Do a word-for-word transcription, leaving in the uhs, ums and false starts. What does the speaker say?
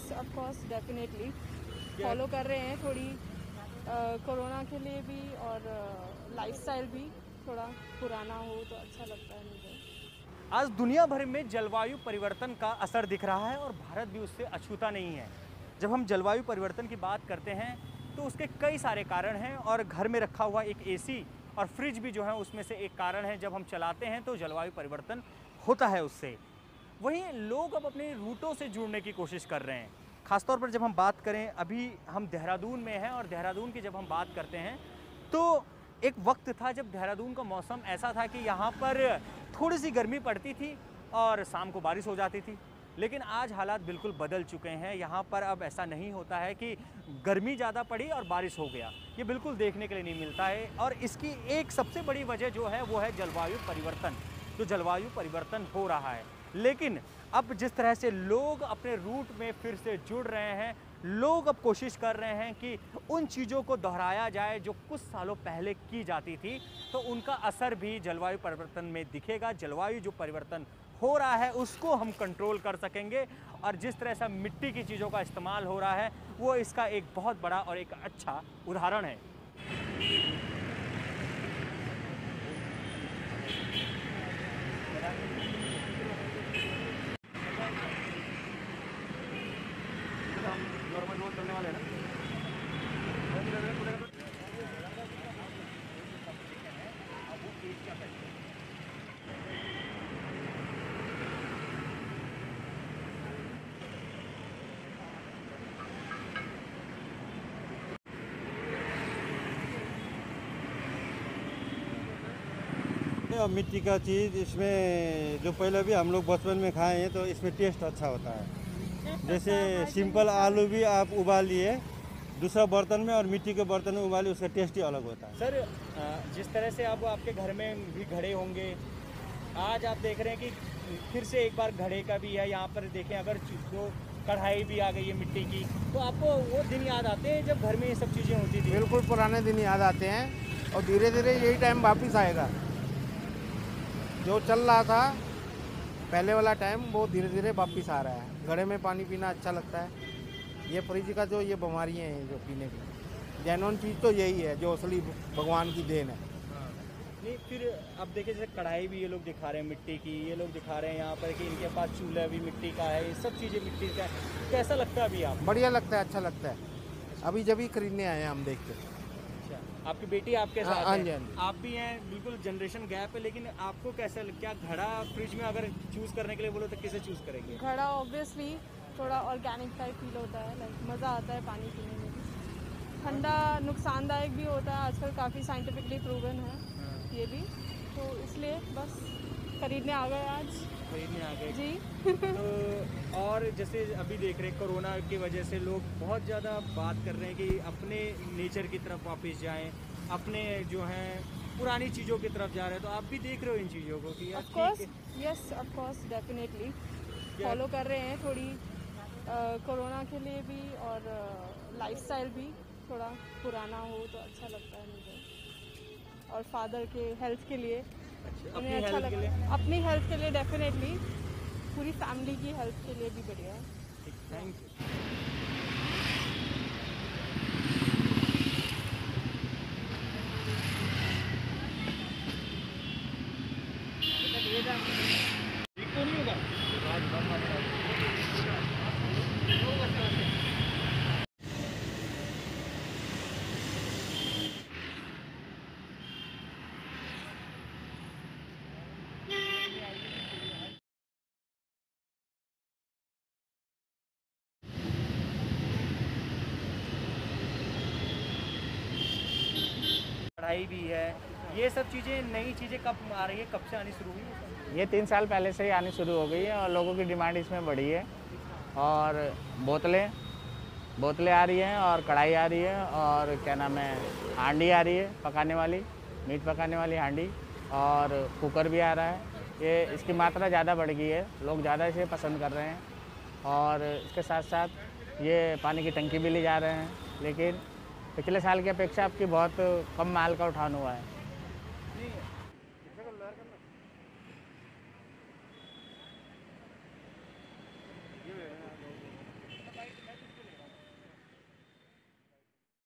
Yes of course definitely follow कर रहे हैं थोड़ी कोरोना के लिए भी और लाइफस्टाइल भी थोड़ा पुराना हो तो अच्छा लगता है मुझे। आज दुनिया भर में जलवायु परिवर्तन का असर दिख रहा है और भारत भी उससे अछूता नहीं है। जब हम जलवायु परिवर्तन की बात करते हैं तो उसके कई सारे कारण हैं और घर में रखा हुआ एक एसी और फ्रिज भी जो है उसमें से एक कारण है। जब हम चलाते हैं तो जलवायु परिवर्तन होता है उससे। वहीं लोग अब अपने रूटों से जुड़ने की कोशिश कर रहे हैं। ख़ासतौर पर जब हम बात करें, अभी हम देहरादून में हैं और देहरादून की जब हम बात करते हैं तो एक वक्त था जब देहरादून का मौसम ऐसा था कि यहाँ पर थोड़ी सी गर्मी पड़ती थी और शाम को बारिश हो जाती थी। लेकिन आज हालात बिल्कुल बदल चुके हैं। यहाँ पर अब ऐसा नहीं होता है कि गर्मी ज़्यादा पड़ी और बारिश हो गया, ये बिल्कुल देखने के लिए नहीं मिलता है। और इसकी एक सबसे बड़ी वजह जो है वो है जलवायु परिवर्तन। जो जलवायु परिवर्तन हो रहा है, लेकिन अब जिस तरह से लोग अपने रूट में फिर से जुड़ रहे हैं, लोग अब कोशिश कर रहे हैं कि उन चीज़ों को दोहराया जाए जो कुछ सालों पहले की जाती थी, तो उनका असर भी जलवायु परिवर्तन में दिखेगा। जलवायु जो परिवर्तन हो रहा है उसको हम कंट्रोल कर सकेंगे और जिस तरह से मिट्टी की चीज़ों का इस्तेमाल हो रहा है वो इसका एक बहुत बड़ा और एक अच्छा उदाहरण है। नॉर्मल रोड करने वाले हैं ना। और मिट्टी का चीज़ इसमें जो पहले भी हम लोग बचपन में खाए हैं तो इसमें टेस्ट अच्छा होता है। जैसे सिंपल आलू भी आप उबालिए दूसरा बर्तन में और मिट्टी के बर्तन में उबालिए, उसका टेस्ट ही अलग होता है। सर, जिस तरह से आप आपके घर में भी घड़े होंगे, आज आप देख रहे हैं कि फिर से एक बार घड़े का भी है। यहाँ पर देखें, अगर जो कढ़ाई भी आ गई है मिट्टी की, तो आपको वो दिन याद आते हैं जब घर में ये सब चीज़ें होती थी? बिल्कुल पुराने दिन याद आते हैं और धीरे धीरे यही टाइम वापस आएगा। जो चल रहा था पहले वाला टाइम वो धीरे धीरे वापस आ रहा है। घड़े में पानी पीना अच्छा लगता है। ये फ्रिज का जो ये बीमारियाँ हैं जो पीने की, जेन्युइन चीज़ तो यही है जो असली भगवान की देन है। नहीं, फिर अब देखिए जैसे कढ़ाई भी ये लोग दिखा रहे हैं मिट्टी की, ये लोग दिखा रहे हैं यहाँ पर कि इनके पास चूल्हा भी मिट्टी का है, ये सब चीज़ें मिट्टी का है। कैसा लगता है अभी आप? बढ़िया लगता है, अच्छा लगता है। अभी जब ही खरीदने आए हैं हम देख के। अच्छा, आपकी बेटी आपके साथ हाँ है? जी, हाँ जी। आप भी हैं, बिल्कुल जनरेशन गैप है, लेकिन आपको कैसा, क्या घड़ा फ्रिज में अगर चूज़ करने के लिए बोलो तो किसे चूज़ करेंगे? घड़ा ऑब्वियसली थोड़ा ऑर्गेनिक टाइप फील होता है, लाइक मज़ा आता है पानी पीने में भी। ठंडा नुकसानदायक भी होता है, आजकल काफ़ी साइंटिफिकली प्रूवन है ये भी, तो इसलिए बस खरीदने आ गए आज। खरीदने आ गए जी। तो और जैसे अभी देख रहे हैं कोरोना की वजह से लोग बहुत ज़्यादा बात कर रहे हैं कि अपने नेचर की तरफ वापस जाएं, अपने जो हैं पुरानी चीज़ों की तरफ जा रहे हैं। तो आप भी देख रहे हो इन चीज़ों को कि of course yes of course definitely follow कर रहे हैं थोड़ी कोरोना के लिए भी और लाइफस्टाइल भी थोड़ा पुराना हो तो अच्छा लगता है मुझे। और फादर के हेल्थ के लिए अच्छा, उन्हें अच्छा लगता है। अपनी हेल्थ के लिए डेफिनेटली, पूरी फैमिली की हेल्थ के लिए भी बढ़िया है। Thank you. कढ़ाई भी है, ये सब चीज़ें, नई चीज़ें कब आ रही है, कब से आनी शुरू हुई? ये तीन साल पहले से ही आनी शुरू हो गई है और लोगों की डिमांड इसमें बढ़ी है। और बोतलें बोतलें आ रही हैं और कढ़ाई आ रही है और क्या नाम है, हांडी आ रही है पकाने वाली, मीट पकाने वाली हांडी, और कुकर भी आ रहा है। ये इसकी मात्रा ज़्यादा बढ़ गई है, लोग ज़्यादा इसे पसंद कर रहे हैं। और इसके साथ साथ ये पानी की टंकी भी ले जा रहे हैं, लेकिन पिछले साल की अपेक्षा अब की बहुत कम माल का उठान हुआ है।